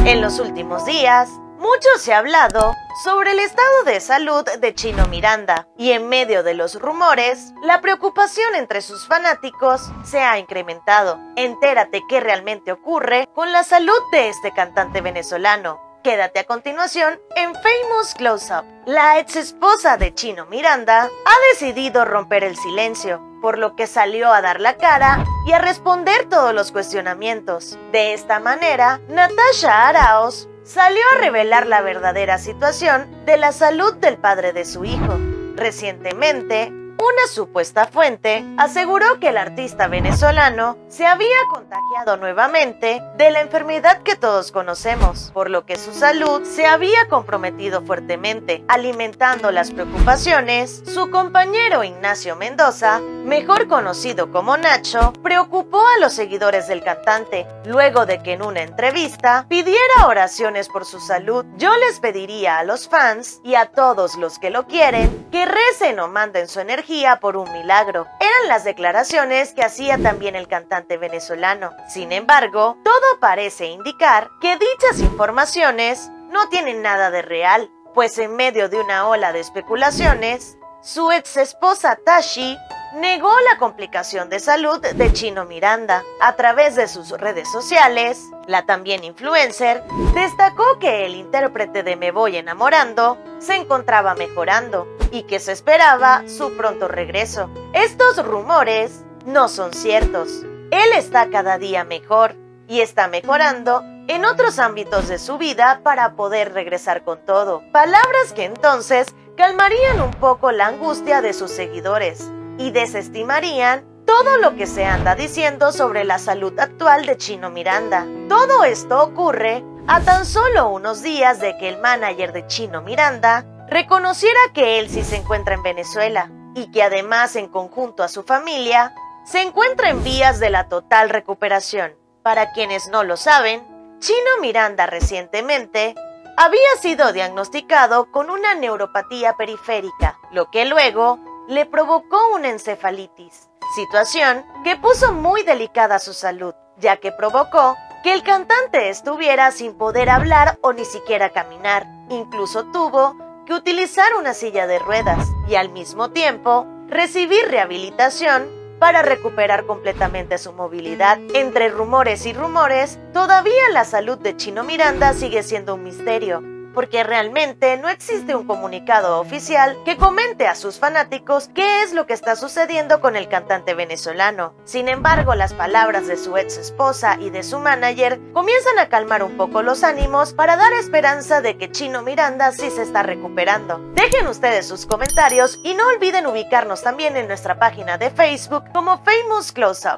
En los últimos días, mucho se ha hablado sobre el estado de salud de Chino Miranda, y en medio de los rumores, la preocupación entre sus fanáticos se ha incrementado. Entérate qué realmente ocurre con la salud de este cantante venezolano. Quédate a continuación en Famous Close-Up. La ex esposa de Chino Miranda ha decidido romper el silencio, por lo que salió a dar la cara y a responder todos los cuestionamientos. De esta manera, Natasha Arauz salió a revelar la verdadera situación de la salud del padre de su hijo. Recientemente, una supuesta fuente aseguró que el artista venezolano se había contagiado nuevamente de la enfermedad que todos conocemos, por lo que su salud se había comprometido fuertemente, alimentando las preocupaciones. Su compañero Ignacio Mendoza, mejor conocido como Nacho, preocupó a los seguidores del cantante, luego de que en una entrevista pidiera oraciones por su salud. Yo les pediría a los fans y a todos los que lo quieren que recen o manden su energía por un milagro. Eran las declaraciones que hacía también el cantante venezolano. Sin embargo, todo parece indicar que dichas informaciones no tienen nada de real, pues en medio de una ola de especulaciones, su ex esposa Tashi negó la complicación de salud de Chino Miranda. A través de sus redes sociales, la también influencer destacó que el intérprete de Me Voy Enamorando se encontraba mejorando y que se esperaba su pronto regreso. Estos rumores no son ciertos. Él está cada día mejor y está mejorando en otros ámbitos de su vida para poder regresar con todo. Palabras que entonces calmarían un poco la angustia de sus seguidores y desestimarían todo lo que se anda diciendo sobre la salud actual de Chino Miranda. Todo esto ocurre a tan solo unos días de que el manager de Chino Miranda reconociera que él sí se encuentra en Venezuela y que además, en conjunto a su familia, se encuentra en vías de la total recuperación. Para quienes no lo saben, Chino Miranda recientemente había sido diagnosticado con una neuropatía periférica, lo que luego le provocó una encefalitis, situación que puso muy delicada su salud, ya que provocó que el cantante estuviera sin poder hablar o ni siquiera caminar. Incluso tuvo que utilizar una silla de ruedas y al mismo tiempo recibir rehabilitación para recuperar completamente su movilidad. Entre rumores y rumores, todavía la salud de Chino Miranda sigue siendo un misterio, porque realmente no existe un comunicado oficial que comente a sus fanáticos qué es lo que está sucediendo con el cantante venezolano. Sin embargo, las palabras de su ex esposa y de su manager comienzan a calmar un poco los ánimos para dar esperanza de que Chino Miranda sí se está recuperando. Dejen ustedes sus comentarios y no olviden ubicarnos también en nuestra página de Facebook como Famous Close-Up.